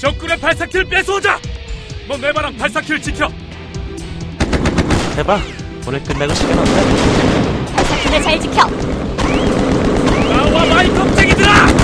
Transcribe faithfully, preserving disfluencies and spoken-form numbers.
적군의 발사키를 뺏어오자! 너 네바랑 발사키를 지켜! 해봐. 오늘 끝나고 시간 없다. 발사키를 잘 지켜. 나와 마이 겁쟁이들아!